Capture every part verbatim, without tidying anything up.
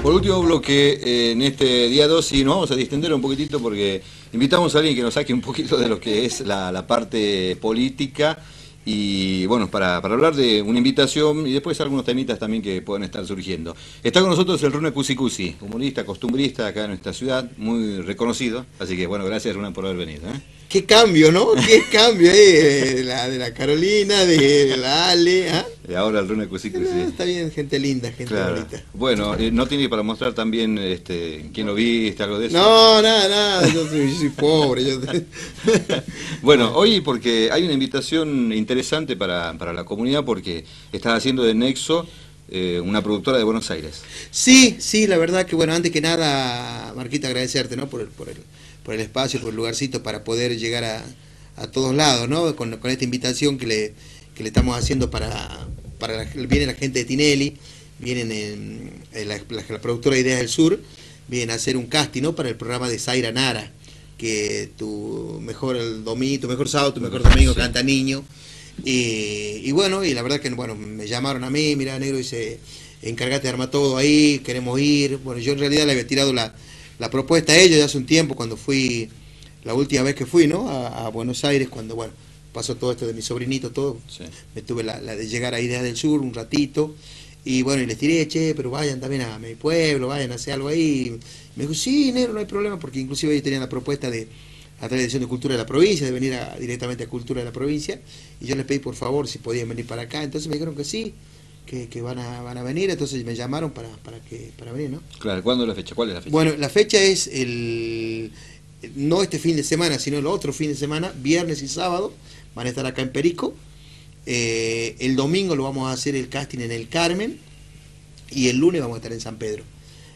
Por último bloque, eh, en este día dos, y nos vamos a distender un poquitito porque invitamos a alguien que nos saque un poquito de lo que es la, la parte política y bueno, para, para hablar de una invitación y después algunos temitas también que pueden estar surgiendo. Está con nosotros el Rune Cusi Cusi, humorista, costumbrista acá en nuestra ciudad, muy reconocido, así que bueno, gracias Rune por haber venido. ¿eh? Qué cambio, ¿no? Qué cambio ahí, de la, de la Carolina, de la Ale. ¿Ah? Y ahora el Rune Cusi Cusi. No, está bien, gente linda, gente claro. bonita. Bueno, eh, no tiene para mostrar también este, quién lo viste, algo de eso. No, nada, nada, yo soy, yo soy pobre. Yo... Bueno, hoy porque hay una invitación interesante para, para la comunidad porque estás haciendo de Nexo eh, una productora de Buenos Aires. Sí, sí, la verdad que bueno, antes que nada, Marquita, agradecerte, ¿no? Por el, por el, por el espacio, por el lugarcito para poder llegar a, a todos lados, ¿no? Con, con esta invitación que le, que le estamos haciendo para, para la, viene la gente de Tinelli, vienen en, en la, la, la productora Ideas del Sur, vienen a hacer un casting, ¿no? Para el programa de Zaira Nara, que tu mejor el domingo, tu mejor sábado, tu mejor domingo sí. Canta niño. Y, y bueno, y la verdad que bueno, me llamaron a mí, mira negro, dice, encárgate de armar todo ahí, queremos ir. Bueno, yo en realidad le había tirado la, la propuesta a ellos ya hace un tiempo, cuando fui, la última vez que fui, ¿no? A, a Buenos Aires, cuando bueno, pasó todo esto de mi sobrinito, todo, sí. Me tuve la, la de llegar a Ideas del Sur un ratito, y bueno, y les tiré, che, pero vayan también a mi pueblo, vayan a hacer algo ahí. Me dijo, sí, negro, no hay problema, porque inclusive ellos tenían la propuesta de, a través de la Dirección de Cultura de la provincia, de venir a, directamente a Cultura de la provincia, y yo les pedí por favor si podían venir para acá, entonces me dijeron que sí, que, que van, a, van a venir, entonces me llamaron para, para, que, para venir, ¿no? Claro, ¿cuándo es la fecha? ¿Cuál es la fecha? Bueno, la fecha es el, no este fin de semana, sino el otro fin de semana, viernes y sábado, van a estar acá en Perico, eh, el domingo lo vamos a hacer el casting en el Carmen, y el lunes vamos a estar en San Pedro.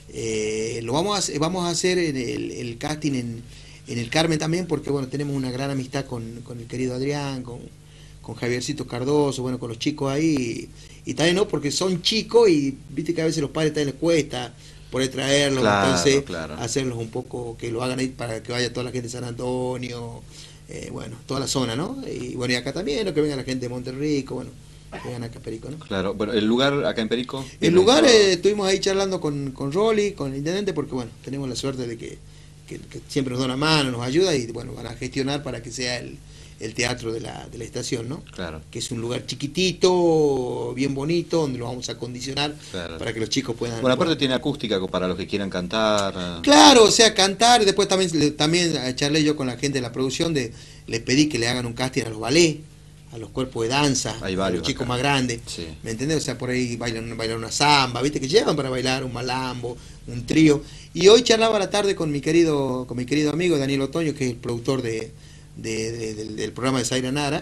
Eh, lo vamos a, vamos a hacer el, el casting en, en el Carmen también porque bueno, tenemos una gran amistad con, con el querido Adrián, con, con Javiercito Cardoso, bueno, con los chicos ahí, y, y también no, porque son chicos y viste que a veces los padres también les cuesta poder traerlos, claro, entonces claro. Hacerlos un poco, que lo hagan ahí para que vaya toda la gente de San Antonio, eh, bueno, toda la zona, ¿no? Y bueno, y acá también, ¿no? Que venga la gente de Monterrico, bueno. Vengan acá a Perico, ¿no? Claro, bueno, ¿el lugar acá en Perico? El lugar, eh, estuvimos ahí charlando con, con Rolly, con el intendente, porque bueno, tenemos la suerte de que, que, que siempre nos da una mano, nos ayuda y bueno, van a gestionar para que sea el, el teatro de la, de la estación, ¿no? Claro. Que es un lugar chiquitito, bien bonito, donde lo vamos a acondicionar claro. Para que los chicos puedan... Bueno, aparte tiene acústica para los que quieran cantar. Claro, o sea, cantar, después también, también charlé yo con la gente de la producción, de les pedí que le hagan un casting a los ballets, a los cuerpos de danza, hay a los chicos acá. Más grandes, sí. ¿Me entendés? O sea, por ahí bailan, bailan una samba, ¿viste? Que llevan para bailar un malambo, un trío. Y hoy charlaba a la tarde con mi querido con mi querido amigo Daniel Otoño, que es el productor de, de, de, de del programa de Zaira Nara.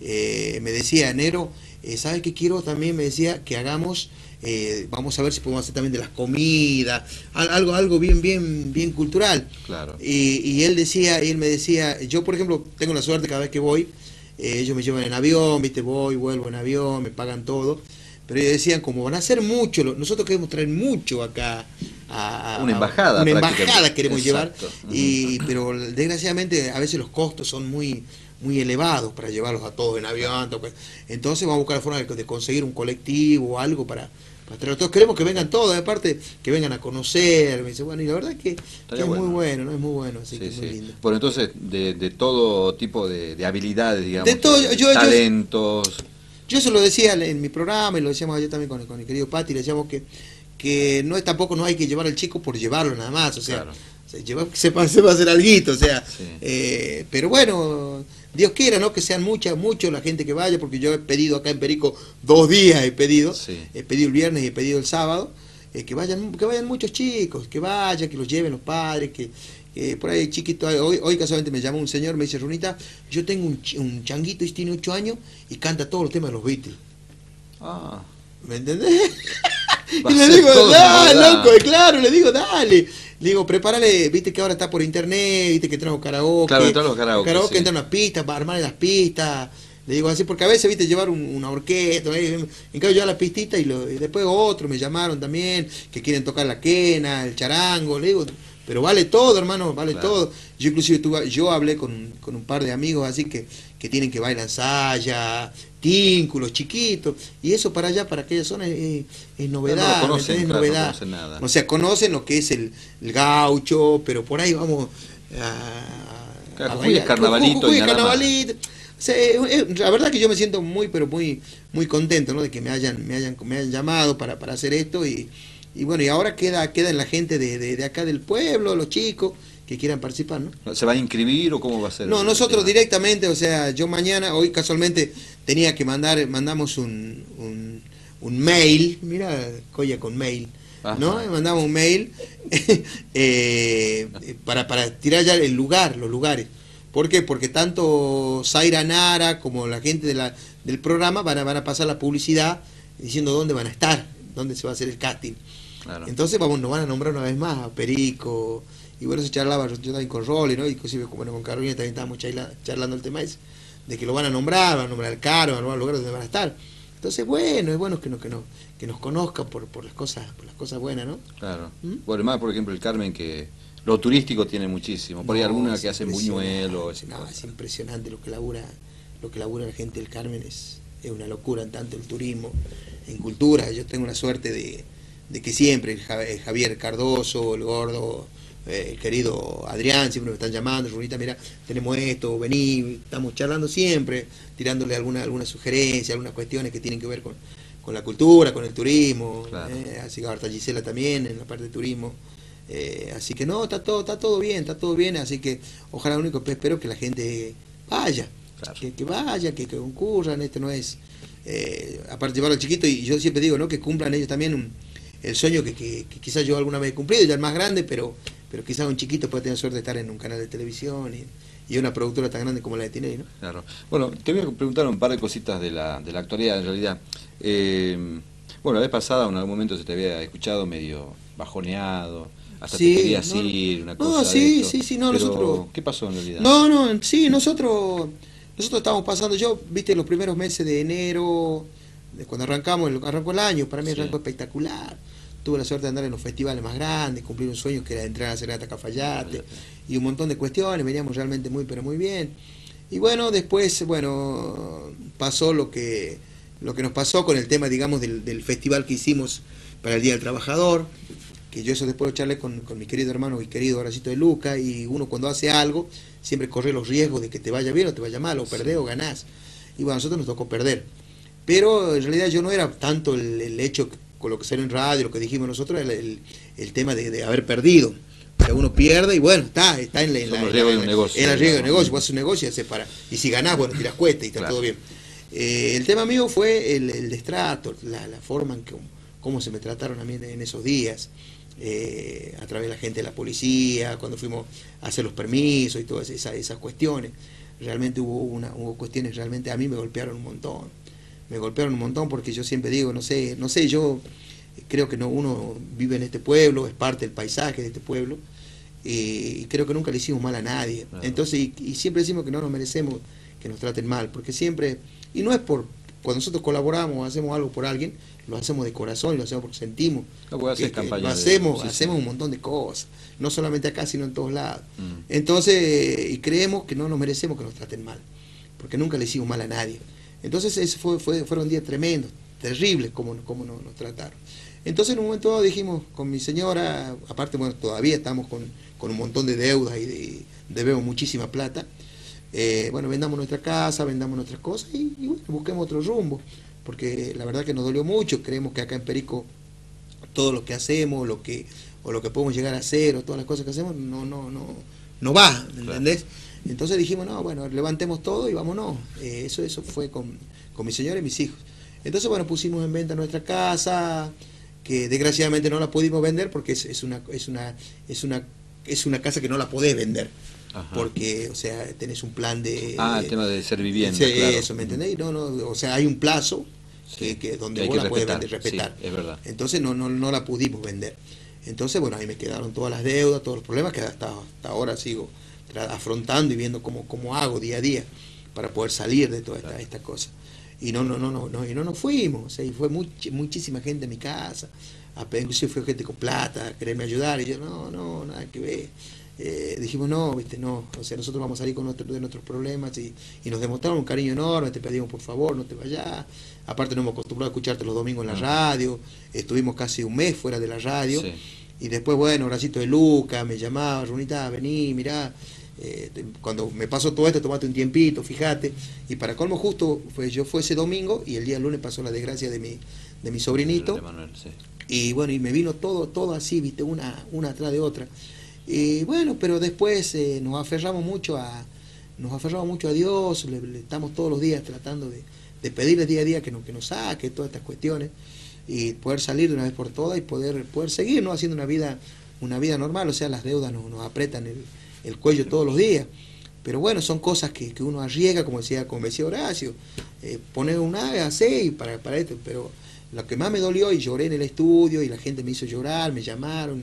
Eh, me decía, Nero, eh, ¿sabes qué quiero? También me decía que hagamos, eh, vamos a ver si podemos hacer también de las comidas, algo algo bien bien bien cultural. Claro. Y, y él decía, y él me decía, yo por ejemplo tengo la suerte cada vez que voy, Eh, ellos me llevan en avión, viste, voy, vuelvo en avión, me pagan todo, pero ellos decían, como van a hacer mucho, nosotros queremos traer mucho acá a, a una embajada, una embajada queremos exacto. Llevar, y, pero desgraciadamente a veces los costos son muy muy elevados para llevarlos a todos en avión, entonces vamos a buscar la forma de, de conseguir un colectivo o algo para todos queremos que vengan todos, aparte que vengan a conocer, me dice, bueno, y la verdad es que, que es bueno. muy bueno, no es muy bueno, así sí, que es sí. muy lindo. Bueno, entonces, de, de todo tipo de, de habilidades, digamos, de todo, de yo, talentos. Yo, yo eso lo decía en mi programa, y lo decíamos ayer también con, con el querido Pati, le decíamos que, que no es tampoco no hay que llevar al chico por llevarlo nada más, o sea, claro. o sea llevar, sepa, sepa hacer alguito, o sea, sí. eh, pero bueno, Dios quiera, ¿no? Que sean muchas, mucho la gente que vaya, porque yo he pedido acá en Perico dos días, he pedido, sí. he pedido el viernes y he pedido el sábado, eh, que vayan, que vayan muchos chicos, que vayan, que los lleven los padres, que, que por ahí chiquito, hoy, hoy casualmente me llamó un señor, me dice, Runita, yo tengo un, un changuito y tiene ocho años y canta todos los temas de los Beatles. Ah. ¿Me entendés? Y le digo, dale, loco, claro, le digo, dale. Le digo, prepárale, viste que ahora está por internet, viste que tenemos karaoke. Claro, todos los karaoke. Karaoke sí. entra unas pistas, para armar las pistas. Le digo así, porque a veces, viste, llevar un, una orquesta, ¿eh? En cambio yo la pistita y, lo, y después otros me llamaron también, que quieren tocar la quena, el charango. Le digo, pero vale todo, hermano, vale Claro. todo. Yo inclusive tuve, yo hablé con, con un par de amigos así que, que tienen que bailar saya, tínculos chiquitos, y eso para allá, para aquella zona es, es novedad, No lo ¿me conocen, entendés? claro, no Novedad. conocen nada. O sea, conocen lo que es el, el gaucho, pero por ahí vamos a, Claro, a Jujuy es bailar. carnavalito Jujuy y es nada más. carnavalito. O sea, es- es- la verdad que yo me siento muy, pero muy, muy contento, ¿no? De que me hayan, me hayan, me hayan llamado para, para hacer esto y, y bueno, y ahora queda, queda en la gente de, de, de acá del pueblo, los chicos que quieran participar, ¿no? ¿Se va a inscribir o cómo va a ser? No, el nosotros tema? directamente, o sea, yo mañana, hoy casualmente tenía que mandar, mandamos un, un, un mail, mira, Coya con mail, ¿no? Ajá. Mandamos un mail eh, para, para tirar ya el lugar, los lugares. ¿Por qué? Porque tanto Zaira Nara como la gente de la, del programa van a, van a pasar la publicidad diciendo dónde van a estar, dónde se va a hacer el casting. Claro. Entonces vamos, nos van a nombrar una vez más a Perico, y bueno, se charlaba yo también con Rolly, ¿no? Inclusive bueno, con Carolina también estábamos charla, charlando el tema ese, de que lo van a nombrar, van a nombrar el Caro, van a nombrar el lugar donde van a estar. Entonces, bueno, es bueno que nos, que nos, que nos conozcan por, por las cosas, por las cosas buenas, ¿no? Claro. ¿Mm? Bueno, más por ejemplo el Carmen, que lo turístico tiene muchísimo. Por ahí No, alguna es que hacen impresionante, buñuelos. esas no, cosas. es impresionante lo que labura, lo que labura la gente del Carmen, es, es una locura, en tanto el turismo, en cultura. Yo tengo la suerte de, de que siempre el Ja- el Javier Cardoso, el gordo, eh, el querido Adrián, siempre me están llamando, Runita, mira, tenemos esto, vení, estamos charlando siempre, tirándole alguna, alguna sugerencia, algunas cuestiones que tienen que ver con, con la cultura, con el turismo, Claro. eh, así que ahorita Gisela también en la parte de turismo. Eh, así que no, está todo, está todo bien, está todo bien, así que ojalá lo único que espero que la gente vaya, Claro. que, que vaya, que, que concurran, este no es, eh, aparte de llevarlo al chiquito, y yo siempre digo, ¿no? Que cumplan ellos también un, el sueño que, que, que quizás yo alguna vez he cumplido, ya el más grande, pero, pero quizás un chiquito puede tener suerte de estar en un canal de televisión y, y una productora tan grande como la de Tinelli, ¿no? Claro. Bueno, te voy a preguntar un par de cositas de la, de la actualidad en realidad. Eh, bueno, la vez pasada en algún momento se te había escuchado medio bajoneado, hasta Sí, te querías no, ir, una no, cosa sí, de esto. sí, sí, no, Pero, nosotros- ¿qué pasó en realidad? No, no, sí, nosotros nosotros estamos pasando, yo, viste, los primeros meses de enero, de cuando arrancamos, el- arrancó el año, para mí Sí. arrancó espectacular. Tuve la suerte de andar en los festivales más grandes, cumplir un sueño que era entrar a la Serenata Cafayate y un montón de cuestiones, veníamos realmente muy, pero muy bien. Y bueno, después, bueno, pasó lo que lo que nos pasó con el tema, digamos, del, del festival que hicimos para el Día del Trabajador, que yo eso después lo charlé con, con mi querido hermano y querido Horacito de Luca, y uno cuando hace algo siempre corre los riesgos de que te vaya bien o te vaya mal, o perdés o ganás. Y bueno, a nosotros nos tocó perder. Pero en realidad yo no era tanto el, el hecho con lo que salió en radio, lo que dijimos nosotros, el, el, el tema de, de haber perdido. O sea, uno pierde y bueno, está, está en la, en Son la, los en riesgos la- de un negocio, en el riesgo de digamos. negocio, vos haces un negocio y haces para. Y si ganás, bueno, tiras cuesta y está Claro. todo bien. Eh, el tema mío fue el, el destrato, la, la forma en que cómo se me trataron a mí en, en esos días, eh, a través de la gente de la policía, cuando fuimos a hacer los permisos y todas esas, esas cuestiones. Realmente hubo, una, hubo cuestiones, realmente a mí me golpearon un montón. Me golpearon un montón porque yo siempre digo, no sé, no sé, yo creo que no, uno vive en este pueblo, es parte del paisaje de este pueblo, y creo que nunca le hicimos mal a nadie. Claro. Entonces, y, y siempre decimos que no nos merecemos que nos traten mal, porque siempre, y no es por, cuando nosotros colaboramos o hacemos algo por alguien, lo hacemos de corazón y lo hacemos porque sentimos. No, porque haces que- que campaña lo de- hacemos, sí, sí. hacemos un montón de cosas, no solamente acá, sino en todos lados. Mm. Entonces, y creemos que no nos merecemos que nos traten mal, porque nunca le hicimos mal a nadie. Entonces, eso fue, fue, fueron días tremendos, terribles como, como nos, nos trataron. Entonces, en un momento dado dijimos con mi señora, aparte, bueno, todavía estamos con, con un montón de deudas y de, debemos muchísima plata. Eh, bueno, vendamos nuestra casa, vendamos nuestras cosas y, y bueno, busquemos otro rumbo, porque la verdad que nos dolió mucho. Creemos que acá en Perico todo lo que hacemos, lo que o lo que podemos llegar a hacer o todas las cosas que hacemos no no no no va, ¿me ¿entendés? Entonces dijimos, no, bueno, levantemos todo y vámonos. Eh, eso eso fue con, con mi señora y mis hijos. Entonces, bueno, pusimos en venta nuestra casa, que desgraciadamente no la pudimos vender porque es, es una es una es una es una casa que no la podés vender. Ajá. Porque, o sea, tenés un plan de... Ah, el de- tema de ser vivienda, Sí, claro. eso, ¿me entendés? No, no, o sea, hay un plazo que, Sí, que donde que hay vos que la podés respetar, vender, respetar. sí, es verdad. Entonces no, no, no la pudimos vender. Entonces, bueno, ahí me quedaron todas las deudas, todos los problemas que hasta, hasta ahora sigo tra- afrontando y viendo cómo, cómo hago día a día para poder salir de toda esta, Claro. esta cosa. Y no, no, no, no, no, y no nos fuimos, o sea, y fue much- muchísima gente en mi casa a pedir, inclusive fue gente con plata, a quererme ayudar, y yo, no, no, nada que ver. Eh, dijimos, no, viste, no, o sea, nosotros vamos a salir con nuestro, de nuestros problemas y, y nos demostraron un cariño enorme, te pedimos por favor, no te vayas. Aparte nos hemos acostumbrado a escucharte los domingos en la radio, estuvimos casi un mes fuera de la radio, sí. Y después, bueno, Horacito de Luca me llamaba, Runita, vení, mirá, eh, cuando me pasó todo esto, tomate un tiempito, fíjate, y para colmo justo, fue, yo fue ese domingo, y el día lunes pasó la desgracia de mi, de mi sobrinito, de Manuel, sí. Y bueno, y me vino todo, todo así, viste, una, una atrás de otra. Y bueno, pero después eh, nos aferramos mucho a nos aferramos mucho a Dios, le, le estamos todos los días tratando de, de pedirle día a día que nos, que nos saque todas estas cuestiones y poder salir de una vez por todas y poder poder seguir, ¿no?, haciendo una vida una vida normal. O sea, las deudas nos, nos apretan el, el cuello todos los días, pero bueno, son cosas que, que uno arriesga, como decía, como decía Horacio, eh, poner un A, hacer para, para esto, pero lo que más me dolió, y lloré en el estudio y la gente me hizo llorar, me llamaron,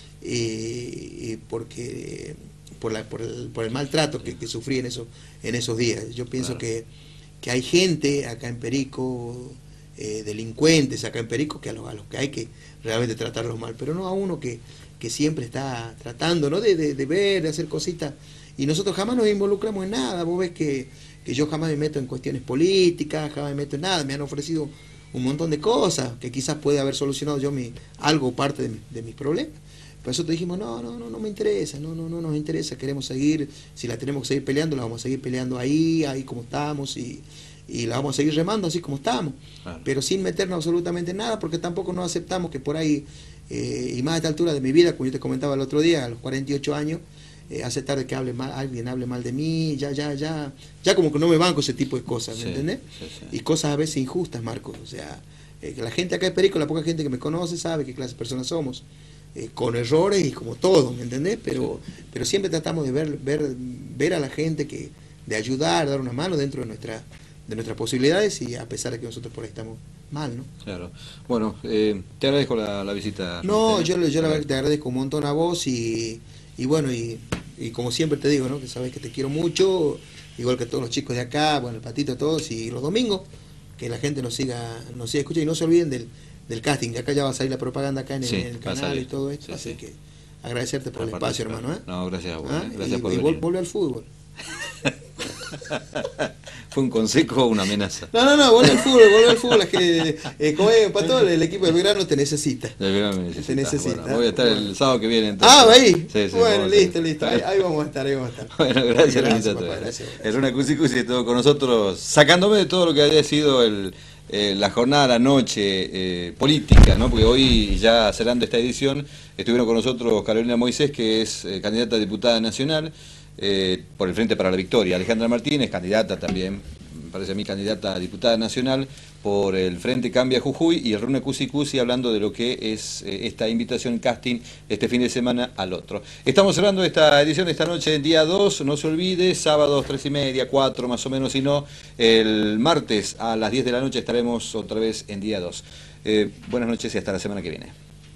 Eh, porque por, la, por, el, por el maltrato que, que sufrí en, eso, en esos días. Yo pienso claro. que, que hay gente acá en Perico, eh, delincuentes acá en Perico, que a los, a los que hay que realmente tratarlos mal, pero no a uno que, que siempre está tratando, ¿no?, de, de, de ver, de hacer cositas, y nosotros jamás nos involucramos en nada. Vos ves que, que yo jamás me meto en cuestiones políticas, jamás me meto en nada. Me han ofrecido un montón de cosas que quizás puede haber solucionado yo mi, algo, parte de, mi, de mis problemas. Por eso te dijimos, no, no, no, no me interesa, no, no, no nos interesa, queremos seguir, si la tenemos que seguir peleando, la vamos a seguir peleando ahí, ahí como estamos, y, y la vamos a seguir remando así como estamos, claro. Pero sin meternos absolutamente en nada, porque tampoco nos aceptamos que por ahí, eh, y más a esta altura de mi vida, como yo te comentaba el otro día, a los cuarenta y ocho años, eh, aceptar de que hable mal, alguien hable mal de mí, ya, ya, ya, ya como que no me banco ese tipo de cosas, ¿me sí, entendés? Sí, sí. Y cosas a veces injustas, Marcos, o sea, eh, que la gente acá de Perico, la poca gente que me conoce, sabe qué clase de personas somos. Eh, con errores y como todo, ¿me entendés? Pero, sí. pero siempre tratamos de ver, ver, ver a la gente, que de ayudar, dar una mano dentro de nuestra de nuestras posibilidades, y a pesar de que nosotros por ahí estamos mal, ¿no? Claro. Bueno, eh, te agradezco la, la visita. No, yo, yo la verdad te agradezco un montón a vos, y, y bueno, y, y como siempre te digo, ¿no?, que sabes que te quiero mucho, igual que todos los chicos de acá, bueno, el Patito, todos, y los domingos, que la gente nos siga, nos siga escuchando, y no se olviden del del casting, que acá ya va a salir la propaganda acá en el, sí, en el canal y todo esto, sí, así sí. que agradecerte por Para el espacio, hermano, ¿eh? No, gracias a vos, ¿Ah? gracias y, por y venir. Vuelve al fútbol. ¿Fue un consejo o una amenaza? No, no, no, vuelve al fútbol, vuelve al fútbol, es que, eh, como es, Pato, el equipo de Belgrano te necesita. El Belgrano me necesita. Te necesita. Bueno, voy a estar el sábado que viene, entonces. Ah, ahí. Sí, sí, bueno, listo, listo, ahí, ahí vamos a estar, ahí vamos a estar. Bueno, gracias, gracias, papá, gracias. El Runa Cusi Cusi estuvo con nosotros, sacándome de todo lo que haya sido el... Eh, la jornada, la noche eh, política, ¿no? Porque hoy, ya cerrando esta edición, estuvieron con nosotros Carolina Moisés, que es eh, candidata a diputada nacional eh, por el Frente para la Victoria. Alejandra Martínez, candidata también, me parece a mí, candidata a diputada nacional por el Frente Cambia Jujuy, y el Runa Cusi Cusi hablando de lo que es eh, esta invitación casting este fin de semana al otro. Estamos cerrando esta edición esta noche, día dos, no se olvide, sábados tres y media, cuatro más o menos, si no, el martes a las diez de la noche estaremos otra vez en día dos. Eh, buenas noches y hasta la semana que viene.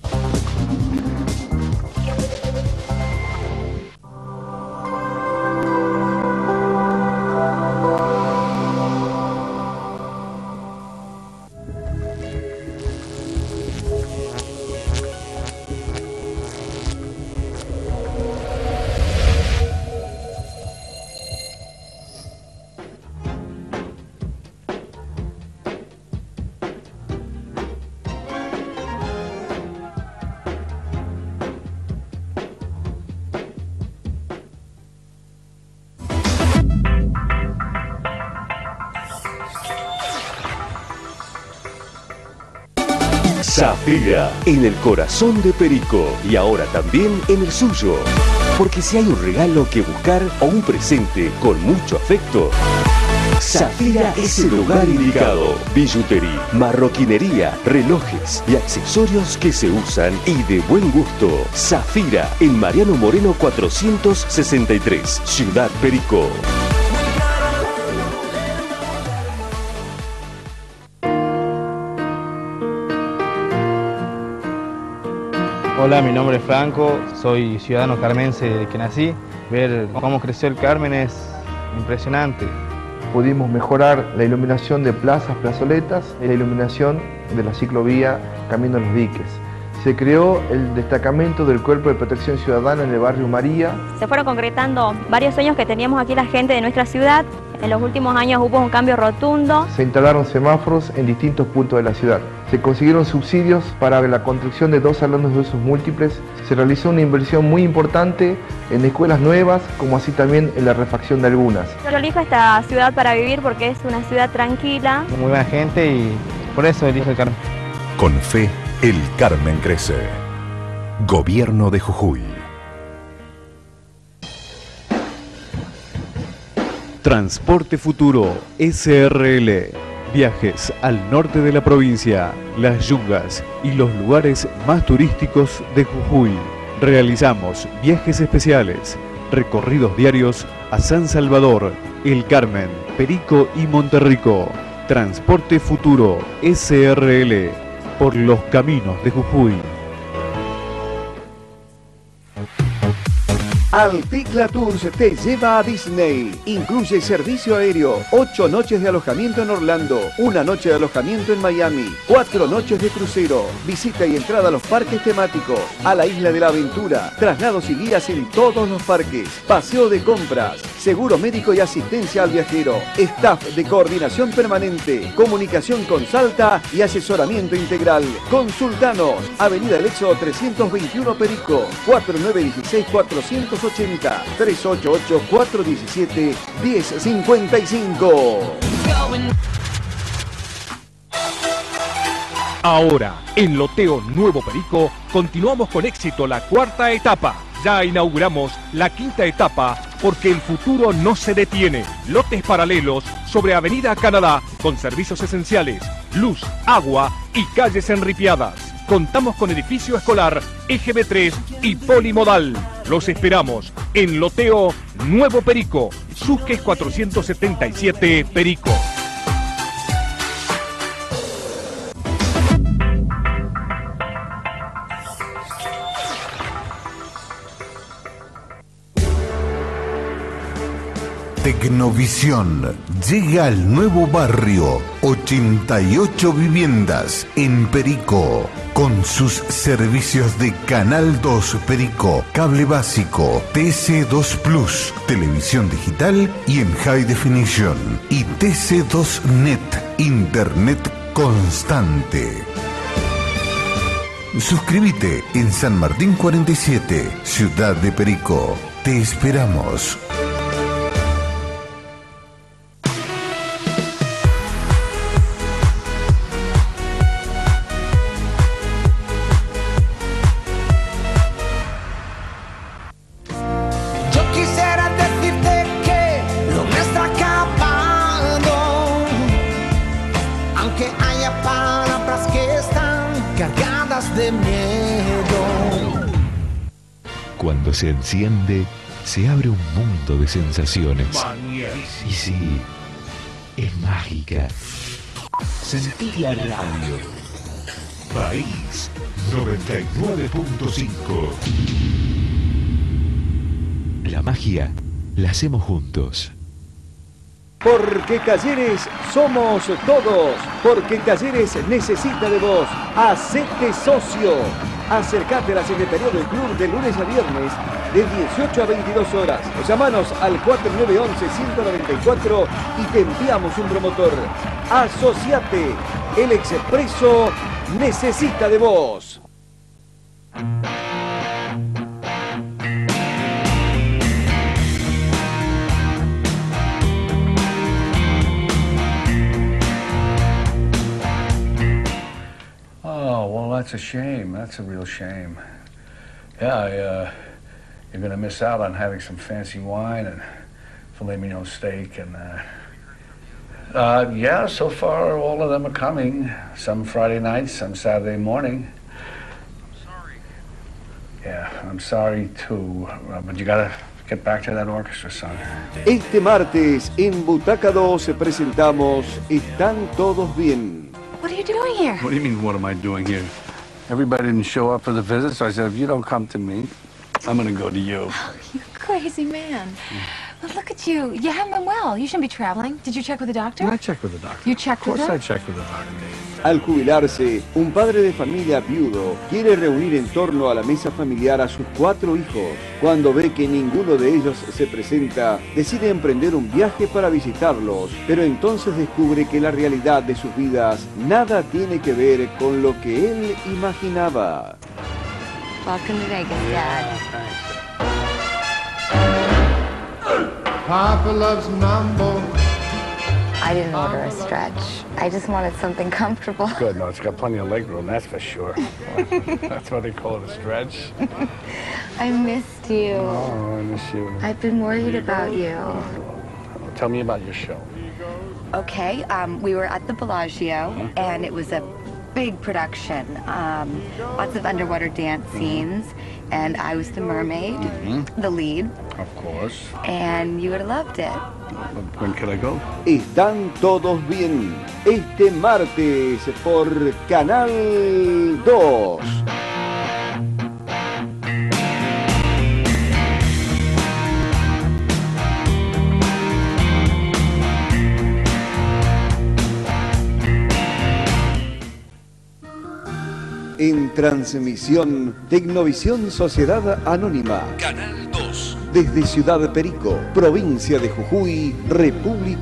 Zafira, en el corazón de Perico y ahora también en el suyo. Porque si hay un regalo que buscar o un presente con mucho afecto, Zafira es el lugar indicado. Billutería, marroquinería, relojes y accesorios que se usan y de buen gusto. Zafira, en Mariano Moreno cuatrocientos sesenta y tres, Ciudad Perico. Hola, mi nombre es Franco, soy ciudadano carmense desde que nací. Ver cómo creció el Carmen es impresionante. Pudimos mejorar la iluminación de plazas, plazoletas y la iluminación de la ciclovía Camino a los Diques. se creó el destacamento del Cuerpo de Protección Ciudadana en el barrio María. Se fueron concretando varios sueños que teníamos aquí la gente de nuestra ciudad. En los últimos años hubo un cambio rotundo. Se instalaron semáforos en distintos puntos de la ciudad. Se consiguieron subsidios para la construcción de dos salones de usos múltiples. Se realizó una inversión muy importante en escuelas nuevas, como así también en la refacción de algunas. Yo elijo esta ciudad para vivir porque es una ciudad tranquila. Muy buena gente y por eso elijo el Carmen. Con fe, el Carmen crece. Gobierno de Jujuy. Transporte Futuro S R L. Viajes al norte de la provincia, las yungas y los lugares más turísticos de Jujuy. Realizamos viajes especiales, recorridos diarios a San Salvador, El Carmen, Perico y Monterrico. Transporte Futuro S R L. Por los caminos de Jujuy. Alticla Tours te lleva a Disney. Incluye servicio aéreo, ocho noches de alojamiento en Orlando, una noche de alojamiento en Miami, cuatro noches de crucero, visita y entrada a los parques temáticos, a la Isla de la Aventura, traslados y guías en todos los parques, paseo de compras, seguro médico y asistencia al viajero, staff de coordinación permanente, comunicación con Salta y asesoramiento integral. Consultanos, Avenida del Éxodo trescientos veintiuno Perico, cuatro nueve uno seis cuatrocientos ochenta, tres ocho ocho cuatro uno siete uno cero cinco cinco. Ahora, en Loteo Nuevo Perico, continuamos con éxito la cuarta etapa. Ya inauguramos la quinta etapa porque el futuro no se detiene. Lotes paralelos sobre Avenida Canadá con servicios esenciales, luz, agua y calles enripiadas. Contamos con edificio escolar, E G B tres y polimodal. Los esperamos en Loteo Nuevo Perico, Susques cuatrocientos setenta y siete Perico. Tecnovisión llega al nuevo barrio, ochenta y ocho viviendas en Perico, con sus servicios de Canal dos Perico, cable básico, T C dos Plus, televisión digital y en High Definition, y T C dos Net, internet constante. Suscríbete en San Martín cuarenta y siete, Ciudad de Perico. Te esperamos. Cuando se enciende, se abre un mundo de sensaciones. Y sí, es mágica. Sentí la radio. País noventa y nueve punto cinco. La magia la hacemos juntos. Porque Talleres somos todos. Porque Talleres necesita de vos. Hacete socio. Acércate a la Secretaría del Club de lunes a viernes de dieciocho a veintidós horas. Llamanos al cuatro nueve uno uno, uno nueve cuatro y te enviamos un promotor. Asociate. El Expreso necesita de vos. Oh, well, that's a shame. That's a real shame. Yeah, I, uh, you're going to miss out on having some fancy wine and filet mignon steak. And, uh, uh, yeah, so far all of them are coming. Some Friday night, some Saturday morning. I'm sorry. Yeah, I'm sorry too. Uh, but you got to get back to that orchestra, son. Este martes en Butaca dos presentamos Están Todos Bien. What are you doing here? What do you mean, what am I doing here? Everybody didn't show up for the visit, so I said, if you don't come to me, I'm going to go to you. Oh, you crazy man. Well, look at you. You haven't been well. You shouldn't be traveling. Did you check with the doctor? I checked with the doctor. You checked with him? Of him? course I checked with the doctor. Al jubilarse, un padre de familia viudo quiere reunir en torno a la mesa familiar a sus cuatro hijos. Cuando ve que ninguno de ellos se presenta, decide emprender un viaje para visitarlos, pero entonces descubre que la realidad de sus vidas nada tiene que ver con lo que él imaginaba. Welcome to Vegas, Dad. Papa loves mambo. I didn't order a stretch. I just wanted something comfortable. Good, no, it's got plenty of leg room, that's for sure. That's why they call it a stretch. I missed you. Oh, I miss you. I've been worried about you. Tell me about your show. Okay, um, we were at the Bellagio, uh-huh. and it was a big production. Um, lots of underwater dance scenes, and I was the mermaid, mm-hmm. the lead. Of course. And you would have loved it. When can I go? Están todos bien. Este martes por Canal dos. En transmisión, Tecnovisión Sociedad Anónima. Canal dos. Desde Ciudad Perico, provincia de Jujuy, República